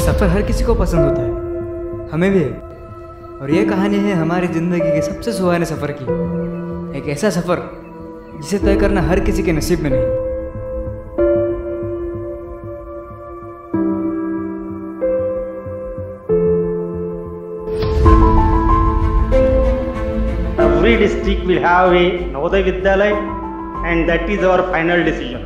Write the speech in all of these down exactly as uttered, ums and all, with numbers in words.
सफ़र हर किसी को पसंद होता है, हमें भी है। और ये कहानी है हमारी ज़िंदगी के सबसे सुहाने सफ़र की। एक ऐसा सफ़र जिसे तय करना हर किसी के नसीब में नहीं। Every district will have a Navodaya Vidyalaya, and that is our final decision.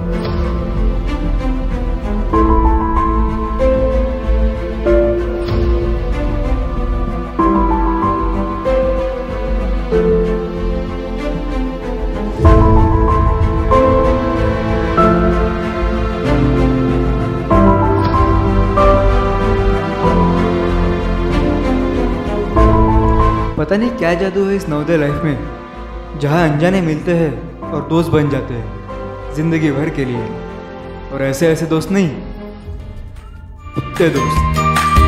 पता नहीं क्या जादू है इस नवोदय लाइफ में, जहाँ अनजाने मिलते हैं और दोस्त बन जाते हैं जिंदगी भर के लिए। और ऐसे ऐसे दोस्त नहीं, कुत्ते दोस्त।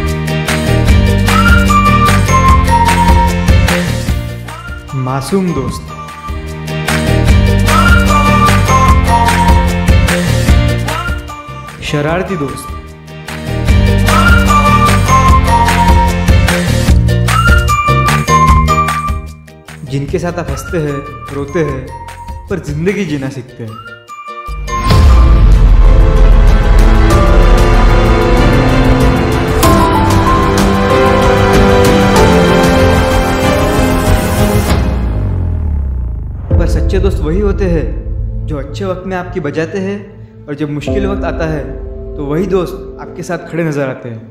मासूम दोस्त, शरारती दोस्त, जिनके साथ आप हंसते हैं, रोते हैं, पर जिंदगी जीना सीखते हैं। पर सच्चे दोस्त वही होते हैं जो अच्छे वक्त में आपकी बजाते हैं, और जब मुश्किल वक्त आता है तो वही दोस्त आपके साथ खड़े नजर आते हैं।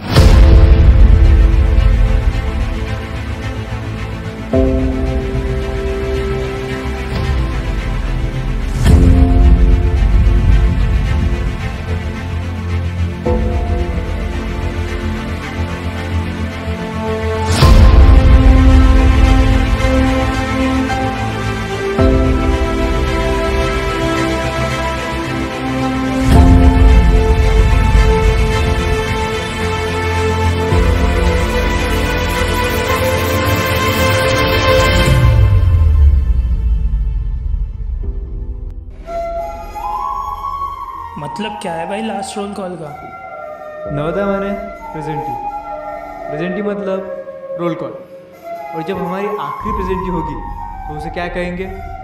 मतलब क्या है भाई लास्ट रोल कॉल का? नवोदय माने प्रेजेंटी, प्रेजेंटी मतलब रोल कॉल। और जब हमारी आखिरी प्रेजेंटी होगी तो उसे क्या कहेंगे?